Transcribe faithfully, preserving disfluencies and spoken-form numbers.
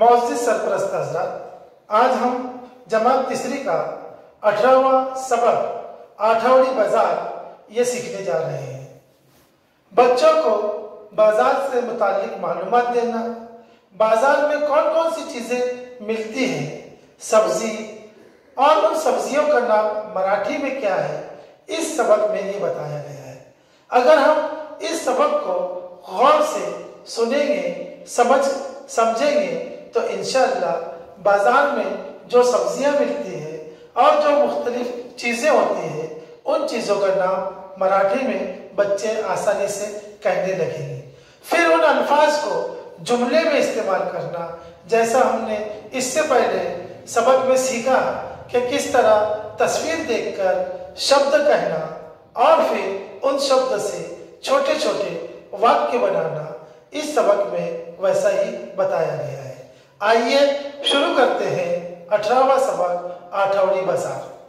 मोअज़्ज़िज़ सरपरस्त हज़रात, आज हम जमात तीसरी का अठारहवां सबक आठवड़ी बाजार ये सीखने जा रहे हैं। बच्चों को बाजार से मुताल्लिक मालूमात देना, बाजार में कौन कौन सी चीजें मिलती हैं, सब्जी और उन सब्जियों का नाम मराठी में क्या है, इस सबक में ये बताया गया है। अगर हम इस सबक को गौर से सुनेंगे, समझ समझेंगे तो इंशाअल्लाह बाजार में जो सब्जियां मिलती है और जो मुख्तलिफ चीजें होती हैं, उन चीजों का नाम मराठी में बच्चे आसानी से कहने लगेंगे। फिर उन अल्फाज को जुमले में इस्तेमाल करना, जैसा हमने इससे पहले सबक में सीखा कि किस तरह तस्वीर देखकर शब्द कहना और फिर उन शब्द से छोटे छोटे वाक्य बनाना, इस सबक में वैसा ही बताया गया है। आइए शुरू करते हैं अठारहवां सबक आठवड़ी बाजार।